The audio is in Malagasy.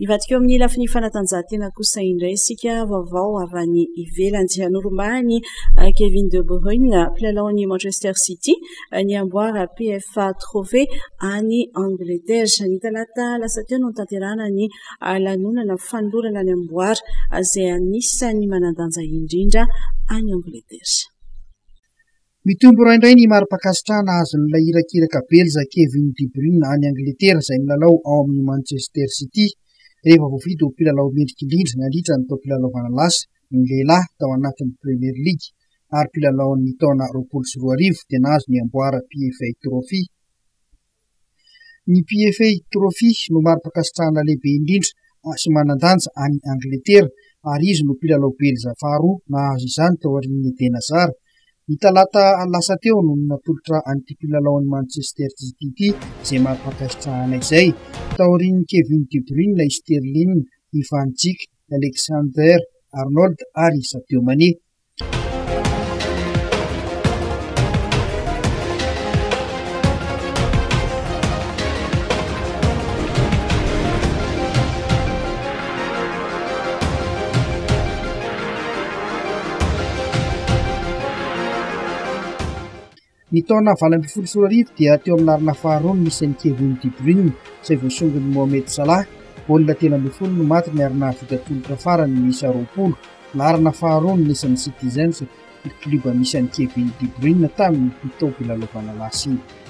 Ivadika eo amin'ny lafiny fanatanjahantena kosa indray isika vaovao avy any ivelany tsy hanorombany Kevin De Bruyne mpilalao-ny Manchester City ny amboara PFA Trophée any Angleterre. Ny talata lasa teo no tanterahana ny lanonana fanolorana ny amboara izay anisany manandanja indrindra any Angleterre. Mitombo raindray ny mari-pakasitrahana azon'ilay irakiraka belza Kevin De Bruyne any Angleterre izay milalao ao amin'ny Manchester City. Rehefa voavidy ho mpilalao mendrika indrindra nandritra ny tao mpilalao lasa ny lehilahy tao anatin'ny Premier League ary mpilalao-ny taona 24 dia nahazo ny amboara PFA Trophy. Ny PFA Trophy no mari-pakasitrahana lehibe indrindra sy manandanja any Angleterre ary izy no mpilalao belza faharoa nahazo izany tao aorian'ny Eden Hazard. Ny talata lasa teo no natolotra an'ity mpilalao-ny Manchester City ity izay mari-pakasitrahana izay tao aorian'ny Kevin De Bruyne, Sterling, Ivan Dijk, Alexander Arnold ary Sadio Mané. Ny taona 2024 dia teo amin'ny arina faharoa no misy an'i Kevin De Bruyne izay voasongon'i Mohamed Salah. Baolina 13 no maty ny arina voka-tolotra farany miisa 20. Arina faharoa no nisy an'i Citizens, kluba misy an'i Kevin De Bruyne tamin'ny tao mpilalao lasa iny.